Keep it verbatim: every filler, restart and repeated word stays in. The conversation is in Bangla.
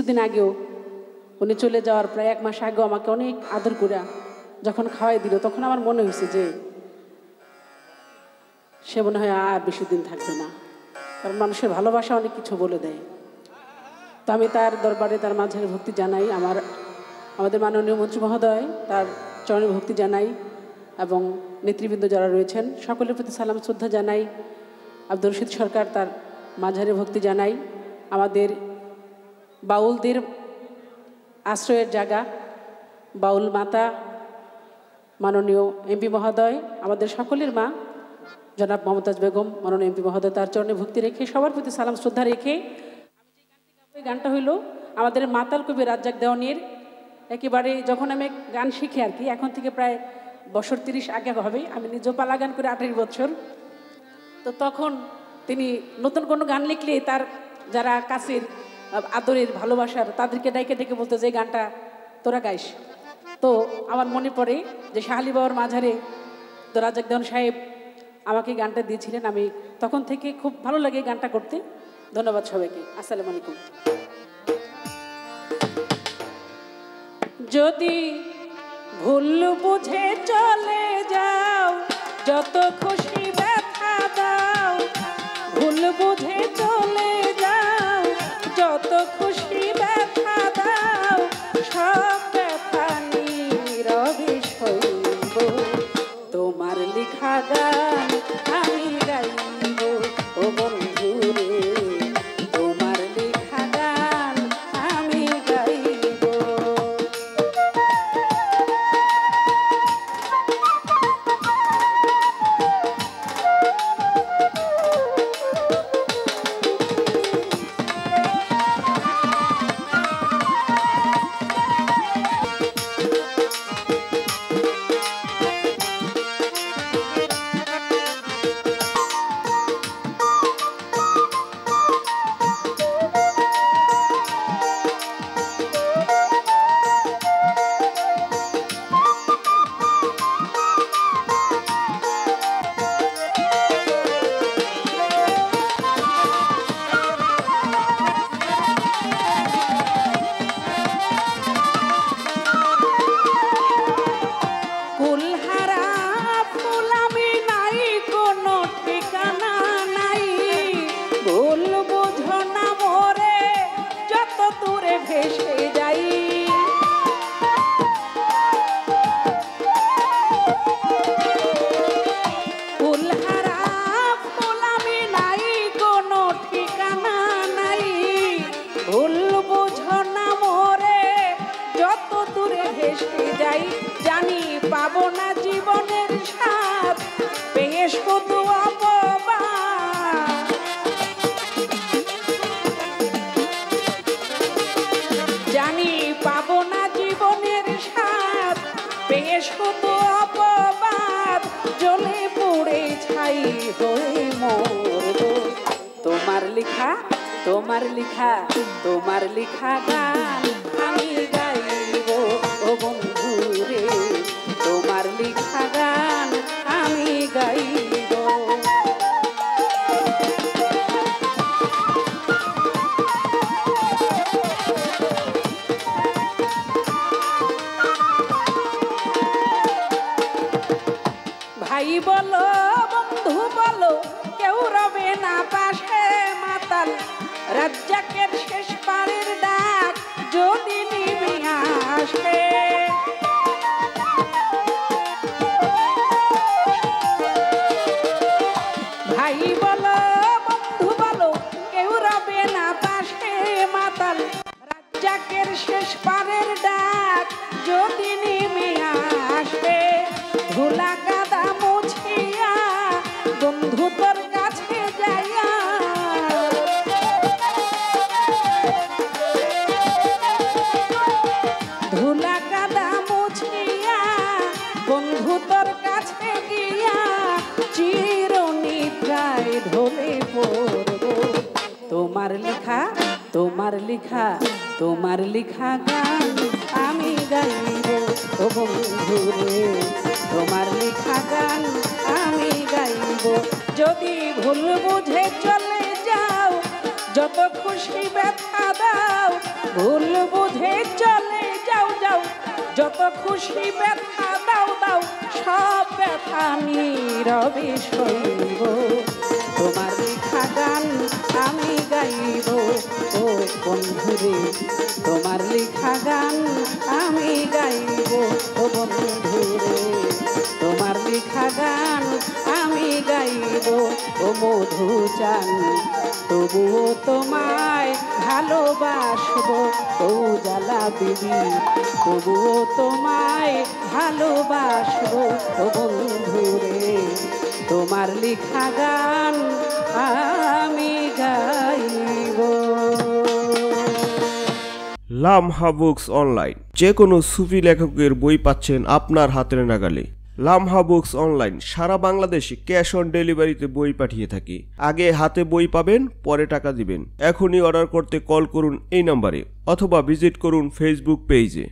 কিছুদিন আগেও উনি চলে যাওয়ার প্রায় এক মাস আগেও আমাকে অনেক আদর করে যখন খাওয়াই দিল, তখন আমার মনে হয়েছে যে সে মনে হয় আর বেশি দিন থাকবে না, কারণ মানুষের ভালোবাসা অনেক কিছু বলে দেয়। তো আমি তার দরবারে তার মাঝের ভক্তি জানাই, আমার আমাদের মাননীয় মন্ত্রী মহোদয় তার চরণে ভক্তি জানাই, এবং নেতৃবৃন্দ যারা রয়েছেন সকলের প্রতি সালাম শ্রদ্ধা জানাই। আব্দুর রশিদ সরকার তার মাঝারে ভক্তি জানাই। আমাদের বাউলদের আশ্রয়ের জায়গা বাউল মাতা মাননীয় এমপি মহোদয়, আমাদের সকলের মা জনাব মমতাজ বেগম মাননীয় এমপি মহোদয়, তার চরণে ভক্তি রেখে সবার প্রতি সালাম শ্রদ্ধা রেখে এই গানটা হইল আমাদের মাতাল কবি রাজ্জাক দেওয়ানির। একেবারে যখন আমি গান শিখি আর কি, এখন থেকে প্রায় বছর তিরিশ আগে হবে, আমি নিজেও পালা গান করে আঠাশ বছর। তো তখন তিনি নতুন কোনো গান লিখলে তার যারা কাছের আদরের ভালোবাসার তাদেরকে ডাইকে ডেকে বলতো যে গানটা তোরা গাইস। তো আমার মনে পড়ে যে শাহালি বাবার মাঝারে তো রাজ্জাক দেওয়ান সাহেব আমাকে গানটা দিয়েছিলেন, আমি তখন থেকে খুব ভালো লাগে গানটা করতে। ধন্যবাদ সবাইকে, আসসালামু আলাইকুম। যদি ভুল বুঝে চলে যাও, যত খুশি ব্যথা দাও, ভুল বুঝে চলে যাও, যত খুশি ব্যথা দাও, সব ব্যথা নীরবে সইব, তোমার লেখা গান আমি গাইব। ও বন্ধু রে, তোমার লেখা গান আমি গাইব। জানি পাবো না জীবনের স্বাদ, পেয়ে শুধু অপবাদ। জানি পাবো না জীবনের স্বাদ, পেয়ে শুধু অপবাদ। জ্বলে পুড়ে ছাই হয়ে মরব, তোমার লেখা তোমার লেখা তোমার লেখা গান আমি গাইব। ও বন্ধু রে, তোমার লেখা গান আমি গাইব। ভাই বলো বন্ধু বলো, কেউ রবে না পাশে, মাতাল রাজ্জাকের শেষ পারের ডাক যদি নিবে আসে। ভাই বলো বন্ধু বলো, কেউ রবে না পাশে, মাতাল রাজ্জাকের শেষ পারের ডাক যদি নেমে আসে। ধুলা কাদা মুছিয়া বন্ধু তোর কাছে যাইয়া, ধুলা কাদা মুছিয়া বন্ধু তোর কাছে গিয়া চিরনিদ্রায় ঢলে পড়ব। তোমার লেখা তোমার লেখা তোমার লেখা গান আমি গাইব। ও বন্ধু রে, তোমার লেখা গান আমি গাইব। যদি ভুল বুঝে চলে যাও, যত খুশি ব্যথা দাও ভুল বুঝে চলে যাও যাও যত খুশি ব্যথা দাও দাও সব ব্যথা নীরবে সইব তোমার লেখা গান আমি গাইব ও বন্ধুরে তোমার লেখা গান আমি গাইব ও বন্ধুরে তোমার লেখা গান আমি গাইব ও মধু চান তবুও তোমায় ভালোবাসবো ও জ্বালা বিবি তবুও তোমায় ভালোবাসবো ও বন্ধুরে তোমার লেখা গান আমি গাইব। লামহা বুকস অনলাইন যে কোনো সুফি লেখকের বই পাচ্ছেন আপনার হাতের নাগালে। লামহা বুকস অনলাইন সারা বাংলাদেশে ক্যাশ অন ডেলিভারিতে বই পাঠিয়ে থাকি। আগে হাতে বই পাবেন, পরে টাকা দিবেন। এখনই অর্ডার করতে কল করুন এই নম্বরে অথবা ভিজিট করুন ফেসবুক পেজে।